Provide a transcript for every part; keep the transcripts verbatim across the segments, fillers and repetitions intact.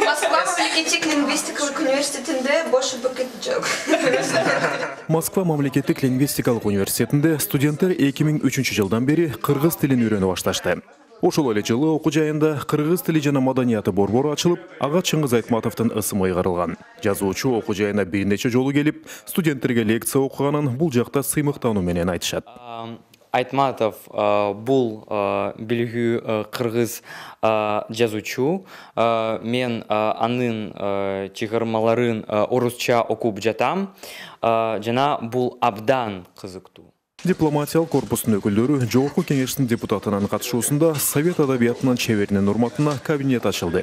Москва мамлекеттик лингвистикалык университетинде бош бекет жок. Москва мамлекеттик лингвистикалык университетинде студенттер эки миң үчүнчү жылдан бери кыргыз тилин үйрөнүп башташты. Ошол эле жылы окуу жайында кыргыз тили жана маданияты борбору ачылып, ага Чыңгыз Айтматовдун ысымы ыйгарылган. Жазуучу окуу жайына бир нече жолу келип, студенттерге лекция окуганын бул жакта сыймыктануу менен айтышат. Айтматов бул билгүү кыргыз жазуучу. Мен анын чыгармаларын орусча окуп жатам. Жана бул абдан кызыктуу. Дипломатиялык корпустун өкүлдөрү Жогорку кеңештин депутатынын катышуусунда Совет адабиятынын чеберинин урматына кабинет ачылды.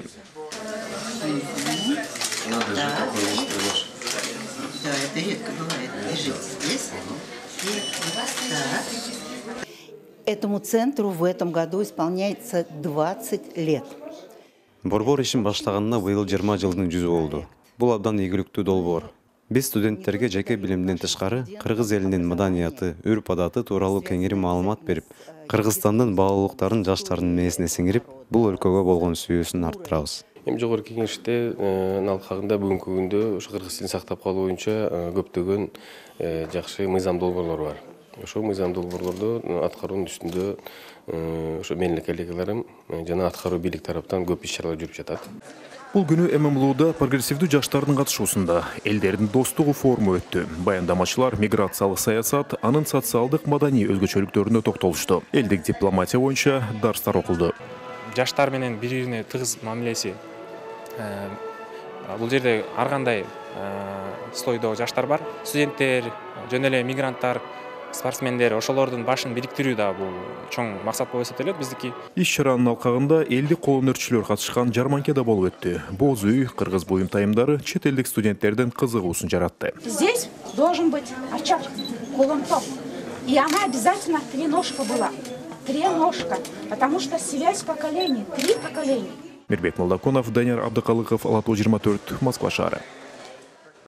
Этому центру в этом году исполняется двадцать лет. Борбор ишин баштаганына быйыл жыйырма жылдын жүзү болду. Бул абдан ийгиликтүү долбоор. Биз студенттерге жеке билимден тышкары кыргыз элинин маданияты, үрп-адаты тууралуу кеңири маалымат берип, Кыргызстандын баалуулуктарын жаштардын мээсине сиңирип, бул өлкөгө болгон сүйүүсүн арттырабыз. Эми жогорку кеңеште алкагында бүгүнкү күндө ош кыргыз тилин сактап калуу боюнча көптөгөн жакшы мыйзам долбоорлор бар. Ошол мыйзам долбоорлорду аткаруунун үстүндө ошо менин коллегаларым жана аткаруу бийлик тараптан көп иш-чаралар жүрүп жатат. Бул күнү эм эм элуда прогрессивдүү жаштардын катышуусунда элдердин достугу форуму өттү. Баяндамачылар миграциялык саясат, анын социалдык маданий өзгөчөлүктөрүнө токтолушту. Элдик дипломатия боюнча дарстар окулду. Жаштар менен бири-бирине тыгыз мамилеси. Бул жерде ар кандай слойдо жаштар бар. Студенттер, жөн эле мигранттар, спортсмендер, ошолордун башын бириктирүү да бул чоң максат болуп эсептелет биздики. Иш-чаранын алкагында элдик кол өнөрчүлөр катышкан жарманке да болуп өттү. Боз үй, кыргыз буюм тайымдары чет элдик студенттердин кызыгуусун жаратты. Здесь должен быть очаг, кулонтоп. И она обязательно треножка была. Треножка, потому что связь поколений, три поколения. Мирбек Молдокунов, Данияр Абдыкалыков, Ала тоо жыйырма төрт, Москва шаары.